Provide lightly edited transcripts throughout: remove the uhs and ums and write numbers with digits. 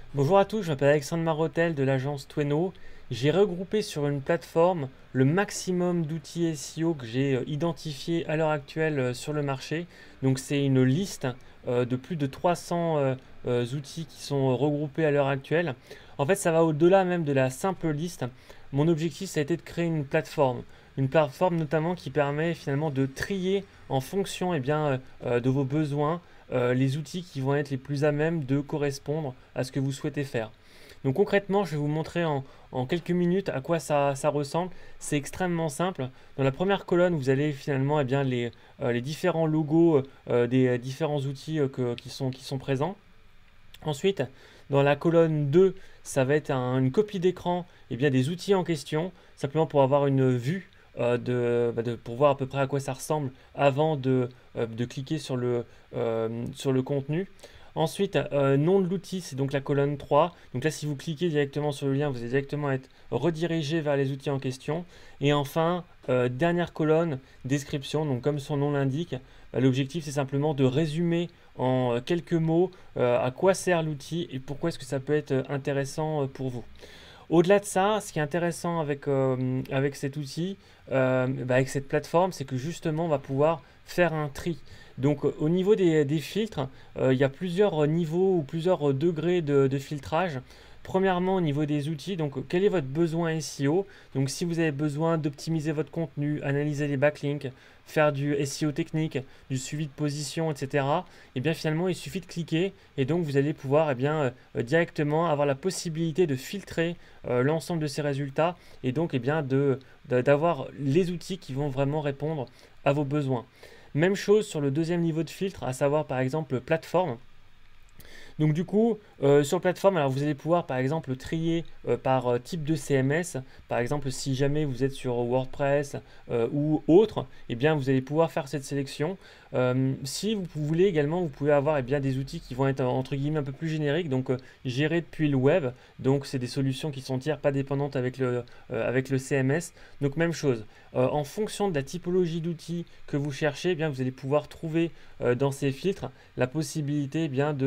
Bonjour à tous, je m'appelle Alexandre Marotel de l'agence Tweno. J'ai regroupé sur une plateforme le maximum d'outils SEO que j'ai identifiés à l'heure actuelle sur le marché. Donc c'est une liste de plus de 300 outils qui sont regroupés à l'heure actuelle. En fait, ça va au-delà même de la simple liste. Mon objectif, ça a été de créer une plateforme. Une plateforme notamment qui permet finalement de trier en fonction de vos besoins les outils qui vont être les plus à même de correspondre à ce que vous souhaitez faire. Donc concrètement, je vais vous montrer en quelques minutes à quoi ça ressemble. C'est extrêmement simple. Dans la première colonne, vous allez finalement les différents logos des différents outils qui sont présents. Ensuite, dans la colonne 2, ça va être une copie d'écran des outils en question, simplement pour avoir une vue pour voir à peu près à quoi ça ressemble avant de cliquer sur le contenu. Ensuite, nom de l'outil, c'est donc la colonne 3. Donc là, si vous cliquez directement sur le lien, vous allez directement être redirigé vers les outils en question. Et enfin, dernière colonne, description. Donc comme son nom l'indique, l'objectif c'est simplement de résumer en quelques mots à quoi sert l'outil et pourquoi est-ce que ça peut être intéressant pour vous. Au-delà de ça, ce qui est intéressant avec cet outil, avec cette plateforme, c'est que justement, on va pouvoir faire un tri. Donc, au niveau des filtres, il y a plusieurs niveaux ou plusieurs degrés de filtrage. Premièrement, au niveau des outils, donc quel est votre besoin SEO? Donc, si vous avez besoin d'optimiser votre contenu, analyser les backlinks, faire du SEO technique, du suivi de position, etc., et bien finalement, il suffit de cliquer et donc vous allez pouvoir directement avoir la possibilité de filtrer l'ensemble de ces résultats et donc d'avoir les outils qui vont vraiment répondre à vos besoins. Même chose sur le deuxième niveau de filtre, à savoir par exemple plateforme. Donc du coup, sur plateforme, alors vous allez pouvoir par exemple trier par type de CMS. Par exemple, si jamais vous êtes sur WordPress ou autre, eh bien vous allez pouvoir faire cette sélection. Si vous voulez également, vous pouvez avoir des outils qui vont être entre guillemets un peu plus génériques, donc gérés depuis le web. Donc c'est des solutions qui sont tiers, pas dépendantes avec le CMS. Donc même chose. En fonction de la typologie d'outils que vous cherchez, eh bien vous allez pouvoir trouver dans ces filtres la possibilité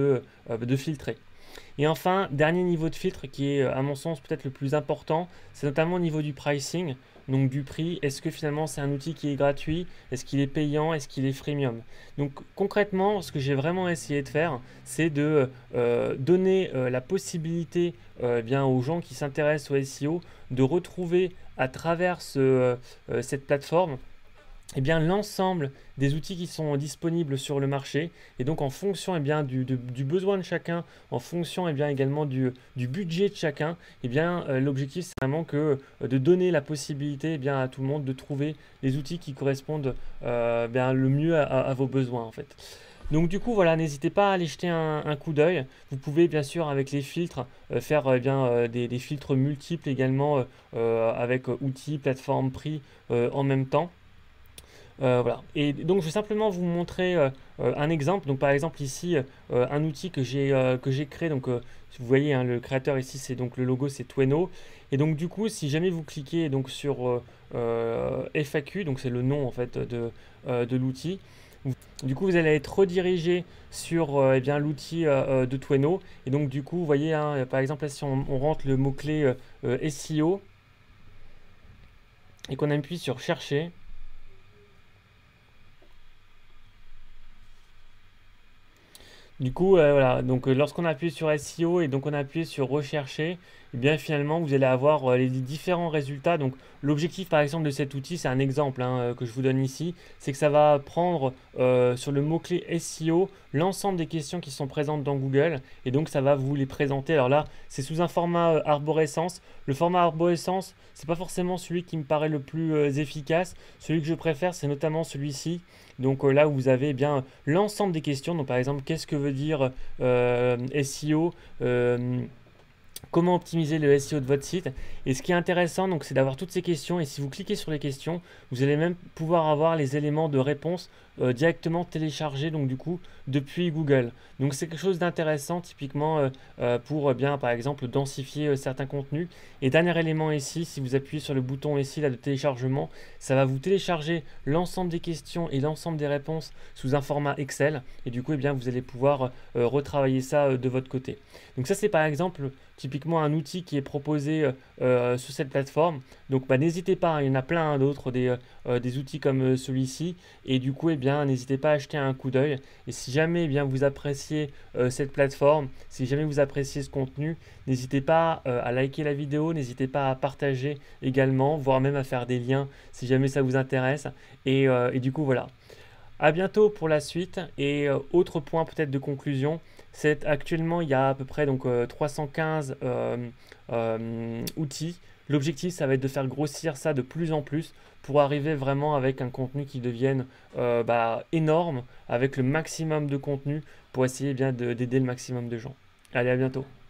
de filtrer. Et enfin, dernier niveau de filtre qui est à mon sens peut-être le plus important, c'est notamment au niveau du pricing, donc du prix. Est-ce que finalement c'est un outil qui est gratuit? Est-ce qu'il est payant? Est-ce qu'il est freemium? Donc concrètement, ce que j'ai vraiment essayé de faire, c'est de donner la possibilité aux gens qui s'intéressent au SEO de retrouver à travers cette plateforme l'ensemble des outils qui sont disponibles sur le marché. Et donc en fonction du besoin de chacun, en fonction également du budget de chacun, l'objectif c'est vraiment de donner la possibilité à tout le monde de trouver les outils qui correspondent le mieux à vos besoins en fait. Donc du coup voilà, n'hésitez pas à aller jeter un coup d'œil. Vous pouvez bien sûr avec les filtres faire des filtres multiples également avec outils, plateformes, prix en même temps. Voilà. Et donc je vais simplement vous montrer un exemple. Donc par exemple ici un outil que j'ai créé. Donc vous voyez hein, le créateur ici c'est donc le logo c'est Tweno. Et donc du coup si jamais vous cliquez donc sur FAQ, donc c'est le nom en fait de l'outil. Du coup vous allez être redirigé sur l'outil de Tweno. Et donc du coup vous voyez hein, par exemple là, si on rentre le mot clé SEO et qu'on appuie sur chercher. Du coup, voilà, donc lorsqu'on appuie sur SEO et donc on appuie sur rechercher, et bien finalement vous allez avoir les différents résultats. Donc l'objectif par exemple de cet outil, c'est un exemple hein, que je vous donne ici, c'est que ça va prendre sur le mot-clé SEO l'ensemble des questions qui sont présentes dans Google et donc ça va vous les présenter. Alors là, c'est sous un format arborescence. Le format arborescence, c'est pas forcément celui qui me paraît le plus efficace. Celui que je préfère, c'est notamment celui-ci. Donc là où vous avez l'ensemble des questions. Donc par exemple, qu'est-ce que veut dire SEO comment optimiser le SEO de votre site. Et ce qui est intéressant, donc, c'est d'avoir toutes ces questions. Et si vous cliquez sur les questions, vous allez même pouvoir avoir les éléments de réponse directement téléchargés, donc du coup, depuis Google. Donc c'est quelque chose d'intéressant, typiquement pour bien, par exemple, densifier certains contenus. Et dernier élément ici, si vous appuyez sur le bouton ici là, de téléchargement, ça va vous télécharger l'ensemble des questions et l'ensemble des réponses sous un format Excel. Et du coup, eh bien, vous allez pouvoir retravailler ça de votre côté. Donc ça, c'est par exemple typiquement un outil qui est proposé sur cette plateforme. Donc bah, n'hésitez pas, hein, il y en a plein d'autres, des outils comme celui-ci. Et du coup, eh bien, n'hésitez pas à jeter un coup d'œil. Et si jamais eh bien, vous appréciez cette plateforme, si jamais vous appréciez ce contenu, n'hésitez pas à liker la vidéo, n'hésitez pas à partager également, voire même à faire des liens si jamais ça vous intéresse. Et du coup, voilà. À bientôt pour la suite. Et autre point peut-être de conclusion, c'est actuellement il y a à peu près donc 315 outils. L'objectif, ça va être de faire grossir ça de plus en plus pour arriver vraiment avec un contenu qui devienne énorme, avec le maximum de contenu pour essayer bien d'aider le maximum de gens. Allez, à bientôt.